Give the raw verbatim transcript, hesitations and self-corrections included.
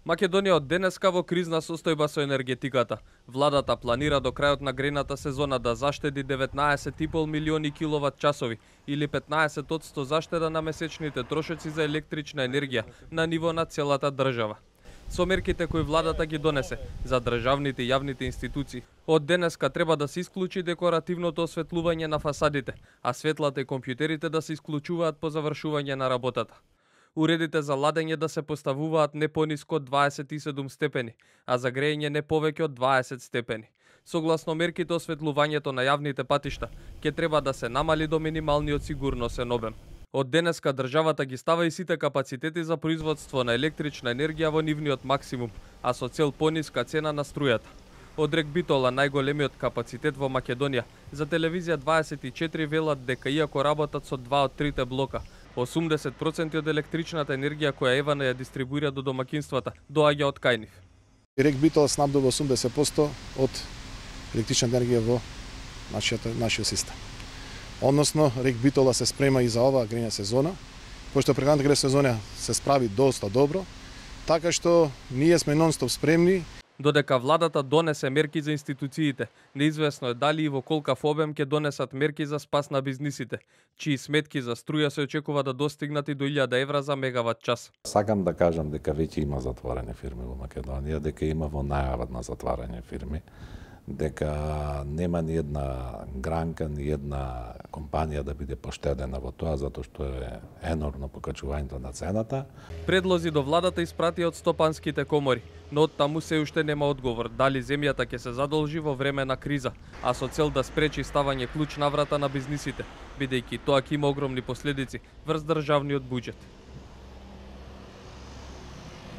Македонија од денеска во кризна состојба со енергетиката. Владата планира до крајот на грејната сезона да заштеди деветнаесет и пол милиони киловат часови или петнаесет одсто заштеда на месечните трошоци за електрична енергија на ниво на целата држава. Со мерките кои владата ги донесе за државните и јавните институции, од денеска треба да се исклучи декоративното осветлување на фасадите, а светлата и компјутерите да се исклучуваат по завршување на работата. Уредите за ладење да се поставуваат не пониско од дваесет и седум степени, а за грејење не повеќе од дваесет степени. Согласно мерките, осветлувањето на јавните патишта ќе треба да се намали до минималниот сигурносен обем. Од денеска државата ги става и сите капацитети за производство на електрична енергија во нивниот максимум, а со цел пониска цена на струјата. Од РЕК Битола, најголемиот капацитет во Македонија, за телевизија дваесет и четири велат дека иако работат со два од трите блока, осумдесет проценти од електричната енергија која Евана ја дистрибуира до домакинствата доаѓа од кај нив. РЕК Битола снабдува осумдесет проценти од електрична енергија во нашиот нашиот систем. Односно, РЕК Битола се спрема и за оваа грејна сезона, пошто предходната грејна сезона се справи доста добро, така што ние сме нон-стоп спремни. Додека владата донесе мерки за институциите, неизвестно е дали и во колкав обем ќе донесат мерки за спас на бизнисите, чии сметки за струја се очекува да достигнат и до илјада евра за мегават час. Сакам да кажам дека веќе има затворени фирми во Македонија, дека има во најава на затварање фирми, дека нема ни една гранка, ни една компанија да биде поштедена во тоа, затоа што е енормно покачувањето на цената. Предлози до владата испрати од стопанските комори, но од таму се уште нема одговор дали земјата ќе се задолжи во време на криза, а со цел да спречи ставање клуч на врата на бизнисите, бидејќи тоа ќе има огромни последици врз државниот буџет.